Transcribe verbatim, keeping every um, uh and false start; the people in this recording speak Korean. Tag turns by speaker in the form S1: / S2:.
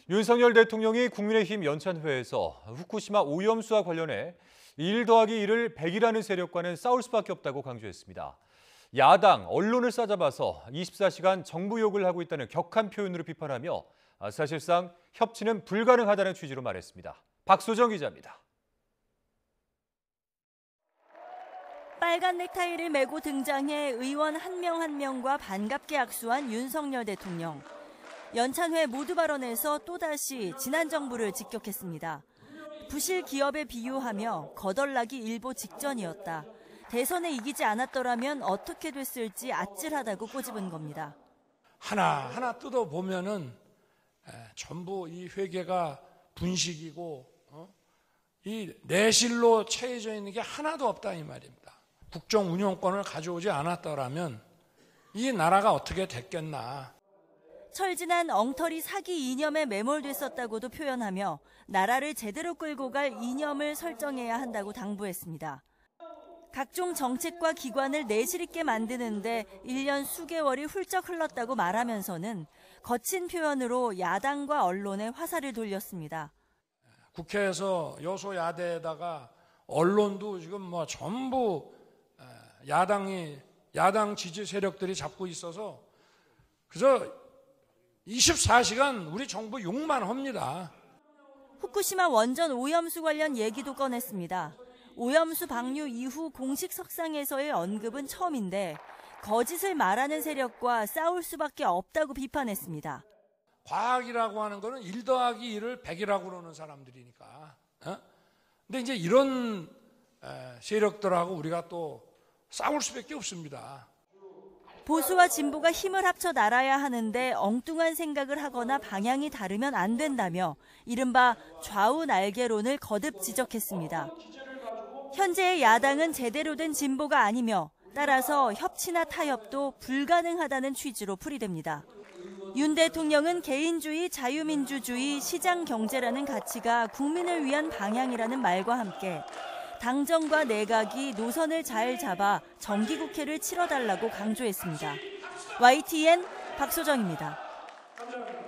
S1: 윤석열 대통령이 국민의힘 연찬회에서 후쿠시마 오염수와 관련해 일 더하기 일을 백이라는 세력과는 싸울 수밖에 없다고 강조했습니다. 야당, 언론을 싸잡아서 이십사 시간 정부 욕을 하고 있다는 격한 표현으로 비판하며 사실상 협치는 불가능하다는 취지로 말했습니다. 박소정 기자입니다.
S2: 빨간 넥타이를 메고 등장해 의원 한 명 한 명과 반갑게 악수한 윤석열 대통령. 연찬회 모두 발언에서 또다시 지난 정부를 직격했습니다. 부실 기업에 비유하며 거덜나기 일보 직전이었다. 대선에 이기지 않았더라면 어떻게 됐을지 아찔하다고 꼬집은 겁니다.
S3: 하나하나 뜯어보면은 전부 이 회계가 분식이고 어? 이 내실로 채워져 있는 게 하나도 없다 이 말입니다. 국정 운영권을 가져오지 않았더라면 이 나라가 어떻게 됐겠나.
S2: 철진한 엉터리 사기 이념에 매몰됐었다고도 표현하며 나라를 제대로 끌고 갈 이념을 설정해야 한다고 당부했습니다. 각종 정책과 기관을 내실 있게 만드는데 일 년 수개월이 훌쩍 흘렀다고 말하면서는 거친 표현으로 야당과 언론에 화살을 돌렸습니다.
S3: 국회에서 여소야대에다가 언론도 지금 뭐 전부 야당이 야당 지지 세력들이 잡고 있어서 그래서 이십사 시간 우리 정부 욕만 합니다.
S2: 후쿠시마 원전 오염수 관련 얘기도 꺼냈습니다. 오염수 방류 이후 공식 석상에서의 언급은 처음인데 거짓을 말하는 세력과 싸울 수밖에 없다고 비판했습니다.
S3: 과학이라고 하는 거는 일 더하기 일을 백이라고 그러는 사람들이니까. 어? 근데 이제 이런 세력들하고 우리가 또 싸울 수밖에 없습니다.
S2: 보수와 진보가 힘을 합쳐 나라야 하는데 엉뚱한 생각을 하거나 방향이 다르면 안 된다며 이른바 좌우 날개론을 거듭 지적했습니다. 현재의 야당은 제대로 된 진보가 아니며 따라서 협치나 타협도 불가능하다는 취지로 풀이됩니다. 윤 대통령은 개인주의, 자유민주주의, 시장 경제라는 가치가 국민을 위한 방향이라는 말과 함께 당정과 내각이 노선을 잘 잡아 정기국회를 치러달라고 강조했습니다. 와이티엔 박소정입니다.